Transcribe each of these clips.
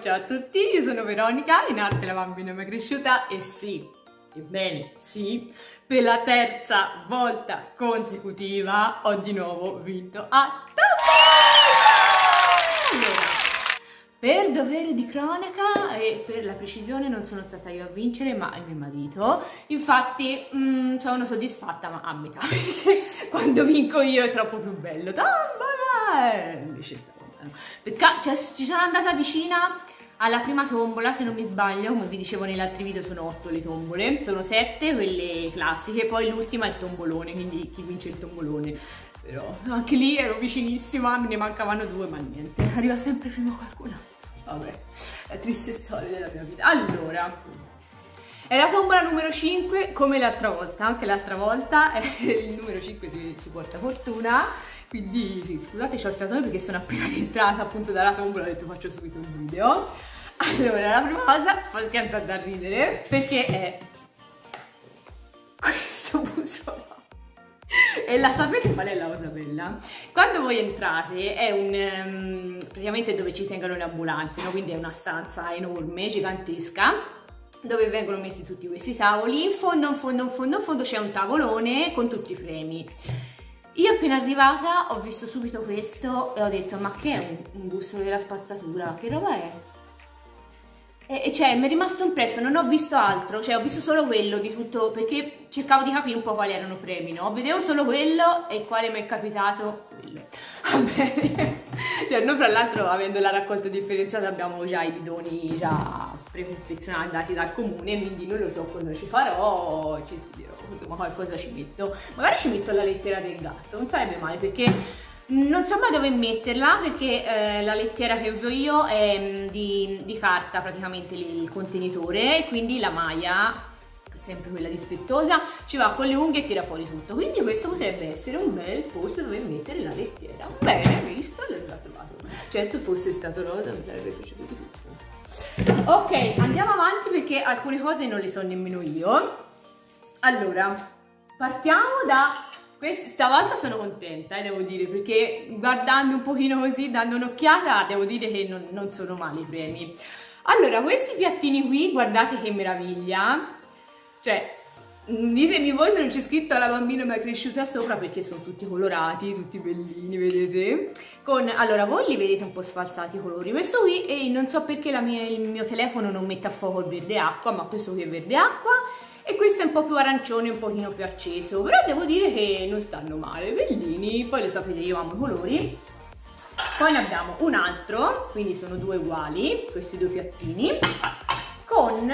ciao a tutti, io sono Veronica, in arte la bambina mai cresciuta e sì, ebbene sì, per la terza volta consecutiva ho di nuovo vinto a Tombola! Allora, per dovere di cronaca e per la precisione non sono stata io a vincere ma mio marito, infatti sono soddisfatta ma a metà, perché quando vinco io è troppo più bello, Tombola! Invece cioè, ci sono andata vicina alla prima tombola, se non mi sbaglio, come vi dicevo negli altri video sono 8 le tombole, sono 7 quelle classiche, poi l'ultima è il tombolone, quindi chi vince il tombolone. Però anche lì ero vicinissima, me ne mancavano 2 ma niente, arriva sempre prima qualcuno. Vabbè, è triste storia della mia vita. Allora, è la tombola numero 5 come l'altra volta, anche l'altra volta il numero 5 ci porta fortuna. Quindi sì, scusate, c'ho il fiatone perché sono appena rientrata appunto dalla tombola, ho detto faccio subito un video. Allora, la prima cosa, fa schiantare da ridere, perché è questo busolo. E la sapete qual è la cosa bella? Quando voi entrate è un praticamente dove ci tengono le ambulanze, no? Quindi è una stanza enorme, gigantesca, dove vengono messi tutti questi tavoli. In fondo c'è un tavolone con tutti i premi. Io appena arrivata ho visto subito questo e ho detto ma che è un busolo della spazzatura? Che roba è? E cioè mi è rimasto impresso, non ho visto altro, cioè ho visto solo quello di tutto, perché cercavo di capire un po' quali erano i premi, no? Vedevo solo quello e quale mi è capitato? Quello. Vabbè, cioè, noi fra l'altro avendo la raccolta differenziata abbiamo già i bidoni già preconfezionati dati dal comune, quindi non lo so cosa ci farò, ci dirò, ma qualcosa ci metto, magari ci metto la lettera del gatto, non sarebbe male perché non so mai dove metterla perché la lettera che uso io è di carta praticamente il contenitore e quindi la maglia, sempre quella dispettosa, ci va con le unghie e tira fuori tutto, quindi questo potrebbe essere un bel posto dove mettere la lettera. Bene, visto, l'ho già trovato. Certo fosse stato rosa mi sarebbe piaciuto di tutto. Ok, andiamo avanti perché alcune cose non le so nemmeno io. Allora, partiamo da... Stavolta sono contenta, devo dire, perché guardando un pochino così, dando un'occhiata, devo dire che non sono male i premi. Allora, questi piattini qui, guardate che meraviglia, cioè, ditemi voi se non c'è scritto la bambina mai cresciuta sopra, perché sono tutti colorati, tutti bellini, vedete? Allora, voi li vedete un po' sfalsati i colori, questo qui, e non so perché il mio telefono non mette a fuoco il verde acqua, ma questo qui è verde acqua, e questo è un po' più arancione, un pochino più acceso, però devo dire che non stanno male, bellini, poi lo sapete io amo i colori. Poi ne abbiamo un altro, quindi sono 2 uguali, questi 2 piattini, con,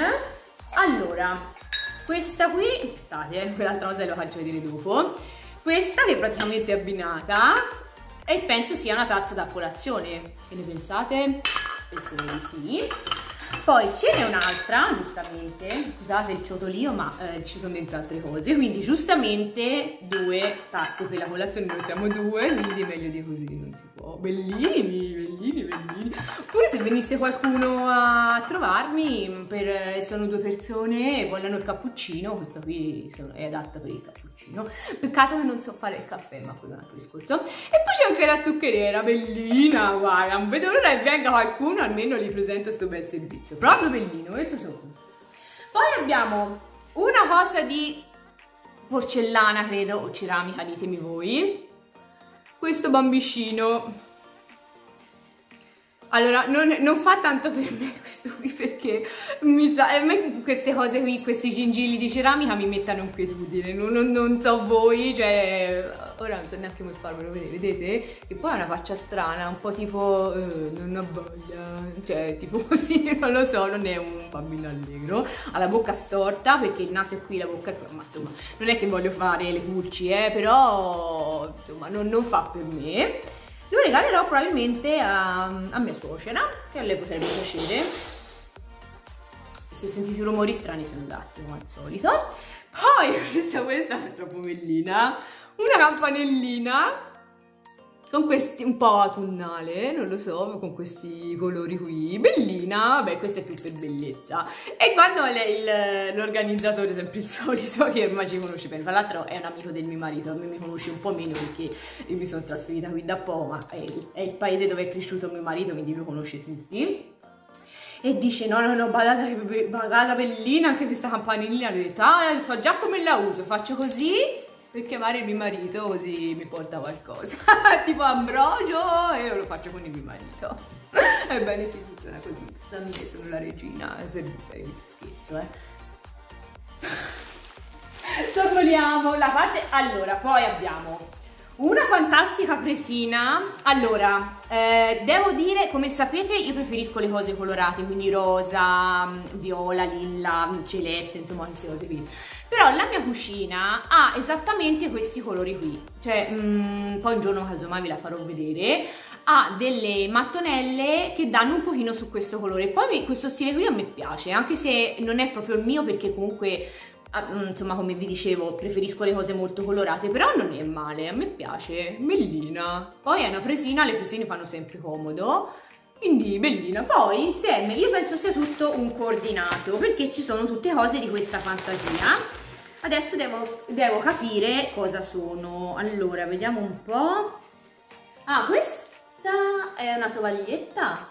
allora, questa qui, aspettate, quell'altra cosa la faccio vedere dopo, questa che praticamente è abbinata e penso sia una tazza da colazione, che ne pensate? Penso di sì. Poi ce n'è un'altra, giustamente, scusate il ciotolio ma ci sono dentro altre cose, quindi giustamente 2 tazze per la colazione, noi siamo 2, quindi meglio di così non si può. Bellini, bellini, bellini. Pure se venisse qualcuno a trovarmi, sono 2 persone e vogliono il cappuccino, questa qui è adatta per il cappuccino. Peccato che non so fare il caffè, ma quello è un altro discorso. E poi c'è anche la zuccheriera, bellina, guarda, non vedo l'ora che venga qualcuno, almeno gli presento questo bel servizio. Proprio bellino, questo sono. Poi abbiamo una cosa di porcellana, credo, o ceramica, ditemi voi. Questo bambicino. Allora, non fa tanto per me questo qui perché a me queste cose qui, questi gingilli di ceramica mi mettono inquietudine, non so voi, cioè, ora non so neanche come farvelo vedere, vedete? E poi ha una faccia strana, un po' tipo, non ho voglia, cioè, tipo così, non lo so, non è un bambino allegro, ha la bocca storta perché il naso è qui, la bocca è qua, ma insomma, non è che voglio fare le pulci, però, insomma, non fa per me. Lo regalerò probabilmente a mia suocera, che a lei potrebbe piacere. Se sentite rumori strani sono gatti, come al solito. Poi questa è troppo bellina, una campanellina con questi un po' autunnale, non lo so, con questi colori qui, bellina, vabbè questa è più per bellezza. E quando l'organizzatore, sempre il solito, che ormai ci conosce bene, tra l'altro è un amico del mio marito, a me mi conosce un po' meno perché io mi sono trasferita qui da poco, ma è il paese dove è cresciuto mio marito, quindi lo conosce tutti. e dice no no no, badata bellina, anche questa campanellina, ho detto ah, so già come la uso, faccio così per chiamare il mio marito, così mi porta qualcosa, tipo Ambrogio, e io lo faccio con il mio marito. Ebbene sì, funziona così, da me sono la regina, scherzo, sorvoliamo la parte. Allora, poi abbiamo una fantastica presina. Allora, devo dire, come sapete, io preferisco le cose colorate, quindi rosa, viola, lilla, celeste, insomma queste cose qui. Però la mia cucina ha esattamente questi colori qui, cioè poi un giorno casomai ve la farò vedere. Ha delle mattonelle che danno un pochino su questo colore. Poi questo stile qui a me piace, anche se non è proprio il mio, perché comunque insomma, come vi dicevo, preferisco le cose molto colorate, però non è male, a me piace, bellina. Poi è una presina, le presine fanno sempre comodo, quindi bellina. Poi insieme io penso sia tutto un coordinato, perché ci sono tutte cose di questa fantasia. Adesso devo capire cosa sono. Allora, vediamo un po'. Ah, questa è una tovaglietta.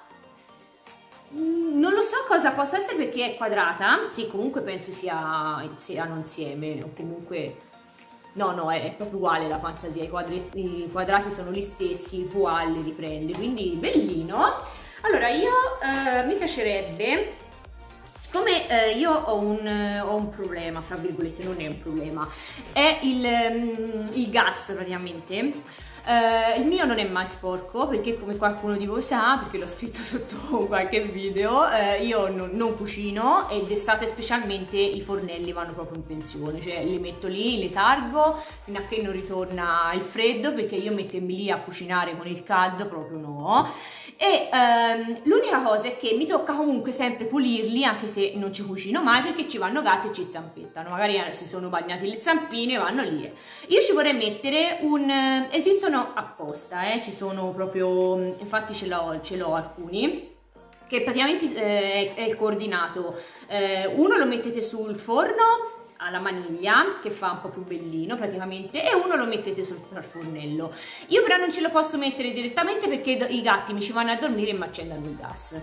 Non lo so cosa possa essere, perché è quadrata. Sì, comunque penso siano insieme, o comunque no, è proprio uguale la fantasia, i quadrati sono gli stessi, i poalli riprende, quindi bellino. Allora io mi piacerebbe, siccome io ho un problema, fra virgolette, non è un problema, è il gas praticamente. Il mio non è mai sporco, perché come qualcuno di voi sa, perché l'ho scritto sotto qualche video, io non cucino, e d'estate specialmente i fornelli vanno proprio in pensione, cioè li metto lì in letargo fino a che non ritorna il freddo, perché io mettermi lì a cucinare con il caldo proprio no. E l'unica cosa è che mi tocca comunque sempre pulirli, anche se non ci cucino mai, perché ci vanno gatti e ci zampettano, magari si sono bagnati le zampine, vanno lì. Io ci vorrei mettere esistono apposta, ci sono proprio, infatti ce l'ho alcuni, che praticamente è il coordinato. Uno lo mettete sul forno alla maniglia, che fa un po' più bellino praticamente, e uno lo mettete sul fornello. Io però non ce lo posso mettere direttamente, perché i gatti mi ci vanno a dormire e mi accendono il gas.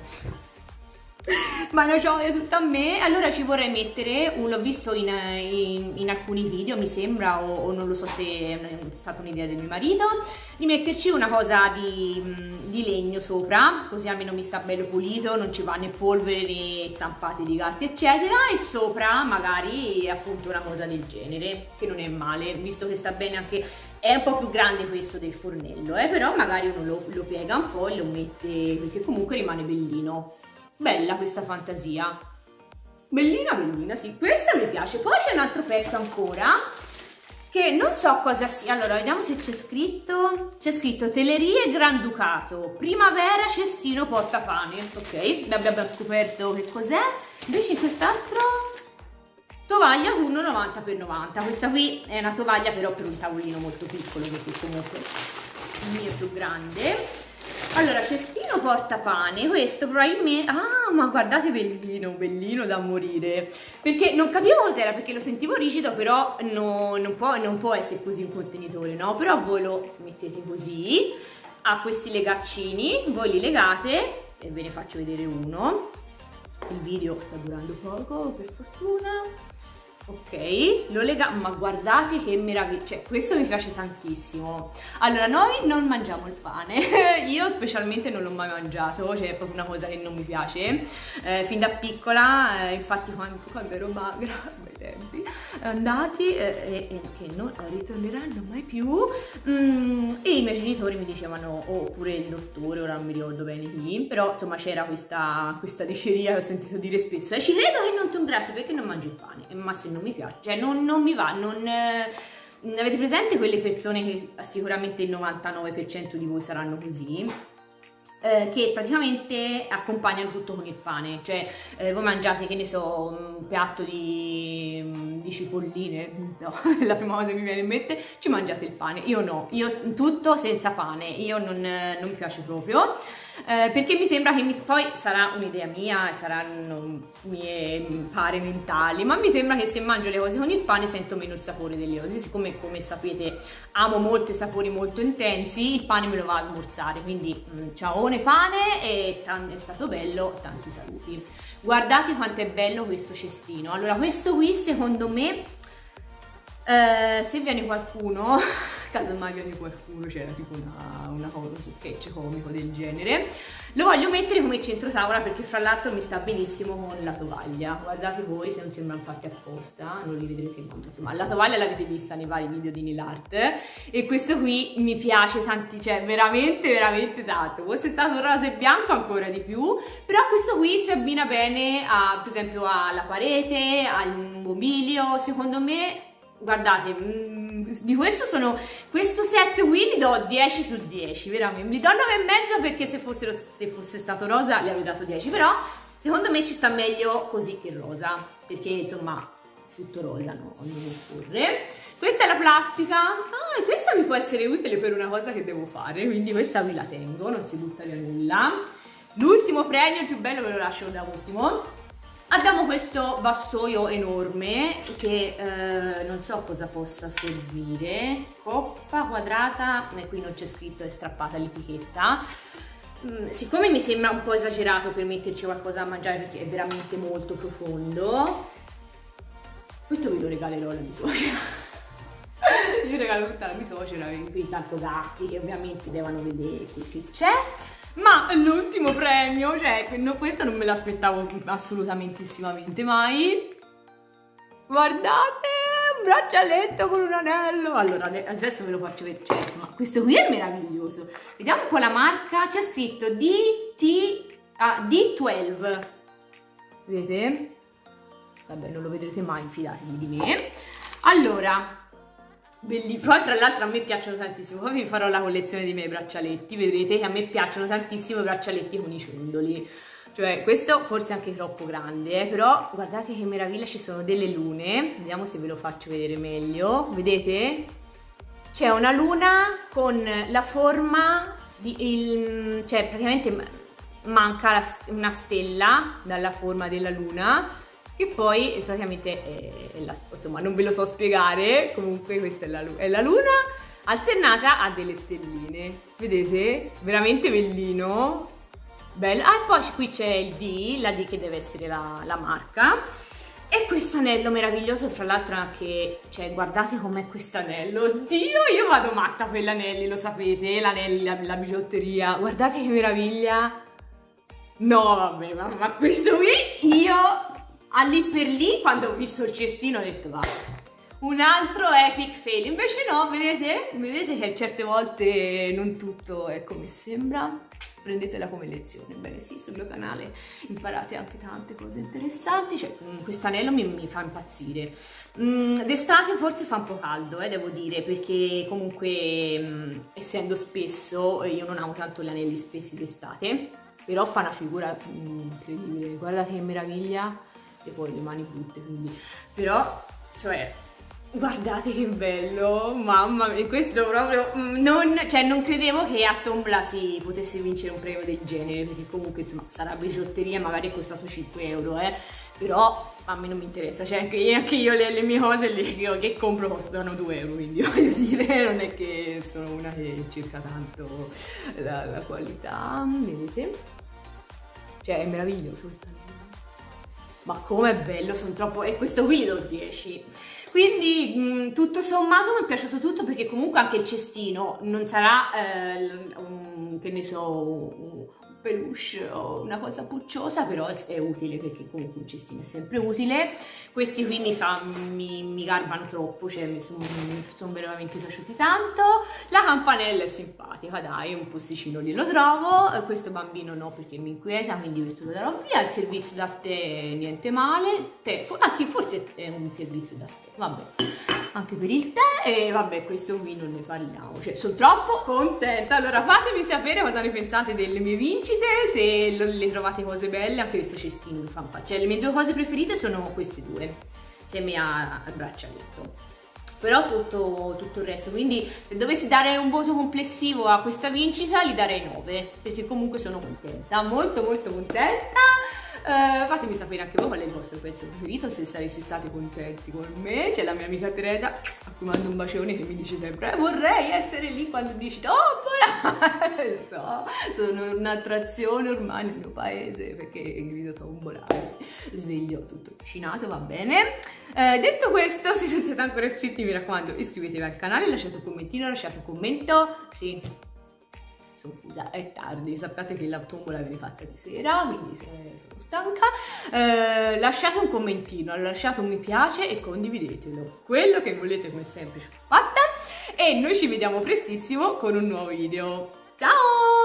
Ma non c'ho tutto a me. Allora ci vorrei mettere, l'ho visto in alcuni video mi sembra, o non lo so se è stata un'idea del mio marito, di metterci una cosa di legno sopra, così almeno mi sta bello pulito, non ci va né polvere né zampate di gatti eccetera, e sopra magari appunto una cosa del genere, che non è male, visto che sta bene anche. È un po' più grande questo del fornello, però magari uno lo piega un po' e lo mette, perché comunque rimane bellino. Bella questa fantasia, bellina bellina, sì, questa mi piace. Poi c'è un altro pezzo ancora che non so cosa sia. Allora vediamo se c'è scritto Telerie Granducato primavera cestino portapane. Ok, l'abbiamo scoperto che cos'è. Invece in quest'altro tovaglia turno 90x90. Questa qui è una tovaglia però per un tavolino molto piccolo, perché comunque il mio è più grande. Allora, cestino portapane, questo probabilmente. Ah, ma guardate, bellino, bellino da morire. Perché non capivo cos'era, perché lo sentivo rigido, però non può essere così un contenitore, no? Però voi lo mettete così, ha questi legaccini, voi li legate, e ve ne faccio vedere uno. Il video sta durando poco, per fortuna. Ok, lo legamo, ma guardate che meraviglia, cioè questo mi piace tantissimo. Allora, noi non mangiamo il pane, io specialmente non l'ho mai mangiato, cioè è proprio una cosa che non mi piace, fin da piccola, infatti quando ero magra, bei tempi, andati, e che non ritorneranno mai più, e i miei genitori mi dicevano, oppure il dottore, ora non mi ricordo bene chi, però insomma c'era questa diceria che ho sentito dire spesso, e ci credo che non ti ingrassi perché non mangi il pane, ma se non mi piace, cioè non mi va, avete presente quelle persone che sicuramente il 99% di voi saranno così, che praticamente accompagnano tutto con il pane, cioè voi mangiate, che ne so, un piatto di cipolline, no, la prima cosa che mi viene in mente, ci mangiate il pane. Io no, io tutto senza pane, io non mi piace proprio. perché mi sembra che poi sarà un'idea mia, saranno mie pare mentali, ma mi sembra che se mangio le cose con il pane sento meno il sapore delle cose. Siccome, come sapete, amo molto i sapori molto intensi, il pane me lo va a smorzare, quindi ciaone pane, e è stato bello, tanti saluti. Guardate quanto è bello questo cestino. Allora, questo qui secondo me, se viene qualcuno, casomai viene qualcuno, c'era tipo uno sketch comico del genere, lo voglio mettere come centro tavola perché fra l'altro mi sta benissimo con la tovaglia. Guardate voi se non sembrano fatti apposta, non li vedrete mai, insomma la tovaglia l'avete vista nei vari video di nail art, e questo qui mi piace tanti, cioè veramente veramente tanto. Fosse stato rosa e bianco ancora di più, però questo qui si abbina bene a, per esempio, alla parete, al mobilio, secondo me. Guardate, di questo set qui gli do 10 su 10, veramente, gli do 9,5 perché se fosse stato rosa gli avrei dato 10, però secondo me ci sta meglio così che rosa, perché insomma tutto rosa non occorre. Questa è la plastica, e questa mi può essere utile per una cosa che devo fare, quindi questa qui la tengo, non si butta via nulla. L'ultimo premio, il più bello, ve lo lascio da ultimo. Abbiamo questo vassoio enorme che non so cosa possa servire, coppa quadrata, qui non c'è scritto, è strappata l'etichetta. Siccome mi sembra un po' esagerato per metterci qualcosa da mangiare perché è veramente molto profondo, questo ve lo regalerò alla mia suocera. Io regalo tutta la mia suocera, qui tanto gatti che ovviamente devono vedere che c'è. Ma l'ultimo premio, cioè questo non me l'aspettavo assolutamentissimamente mai. Guardate, un braccialetto con un anello. Allora adesso ve lo faccio vedere, cioè, ma questo qui è meraviglioso. Vediamo un po' la marca, c'è scritto D12, vedete? Vabbè, non lo vedrete mai, fidatevi di me. Allora, bellissimo, poi fra l'altro a me piacciono tantissimo, poi vi farò la collezione dei miei braccialetti, vedrete che a me piacciono tantissimo i braccialetti con i ciondoli, cioè questo forse è anche troppo grande, però guardate che meraviglia, ci sono delle lune, vediamo se ve lo faccio vedere meglio, vedete? C'è una luna con la forma di, cioè praticamente manca una stella dalla forma della luna, che poi praticamente insomma non ve lo so spiegare, comunque questa è la luna alternata a delle stelline, vedete? Veramente bellino, bello. Ah, e poi qui c'è il D, la D che deve essere la marca, e questo anello meraviglioso, fra l'altro anche, cioè guardate com'è questo anello, oddio, io vado matta per gli anelli, lo sapete, l'anello, la bigiotteria, guardate che meraviglia. No vabbè, ma questo qui io... lì per lì, quando ho visto il cestino, ho detto va, un altro epic fail. Invece no, vedete che certe volte non tutto è come sembra. Prendetela come lezione. Bene, sì, sul mio canale imparate anche tante cose interessanti. Cioè, quest'anello mi fa impazzire. D'estate forse fa un po' caldo, devo dire, perché comunque essendo spesso, io non amo tanto gli anelli spessi d'estate, però fa una figura incredibile. Guardate che meraviglia. E poi le mani brutte, quindi, però, cioè, guardate che bello, mamma mia, questo proprio, non credevo che a Tombola si potesse vincere un premio del genere, perché comunque, insomma, sarà bigiotteria, magari è costato 5 euro, però a me non mi interessa, cioè anche io le mie cose che compro costano 2 euro, quindi voglio dire, non è che sono una che cerca tanto la qualità, vedete? Cioè, è meraviglioso questo anello. Ma com'è bello, sono troppo... e questo qui gli do 10. Quindi tutto sommato mi è piaciuto tutto, perché comunque anche il cestino non sarà, che ne so, un peluche o una cosa pucciosa, però è utile, perché comunque un cestino è sempre utile. Questi qui mi garbano troppo, cioè mi sono veramente piaciuti tanto. La campanella è simpatica, dai, un posticino lì lo trovo. Questo bambino no, perché mi inquieta, quindi questo lo darò via. Il servizio da tè niente male, ah sì, forse è un servizio da tè, vabbè, anche per il tè. E vabbè, questo qui non ne parliamo, cioè sono troppo contenta. Allora fatemi sapere cosa ne pensate delle mie vincite, se le trovate cose belle. Anche questo cestino mi fa impazzire, cioè le mie due cose preferite sono queste due insieme al braccialetto. però tutto il resto, quindi se dovessi dare un voto complessivo a questa vincita gli darei 9, perché comunque sono contenta, molto contenta. Fatemi sapere anche voi qual è il vostro pezzo preferito, se sareste stati contenti con me. C'è la mia amica Teresa, a cui mando un bacione, che mi dice sempre vorrei essere lì quando dici tombola. Lo so, sono un'attrazione ormai nel mio paese, perché grido tombola, sveglio tutto vicinato, va bene. Detto questo, se non siete ancora iscritti, mi raccomando, iscrivetevi al canale, lasciate un commentino, lasciate un commento. Sì, sono chiusa, è tardi, sappiate che la tombola viene fatta di sera, quindi se sono stanca, lasciate un commentino, lasciate un mi piace e condividetelo, quello che volete, come sempre ce l'ho fatta, e noi ci vediamo prestissimo con un nuovo video. Ciao!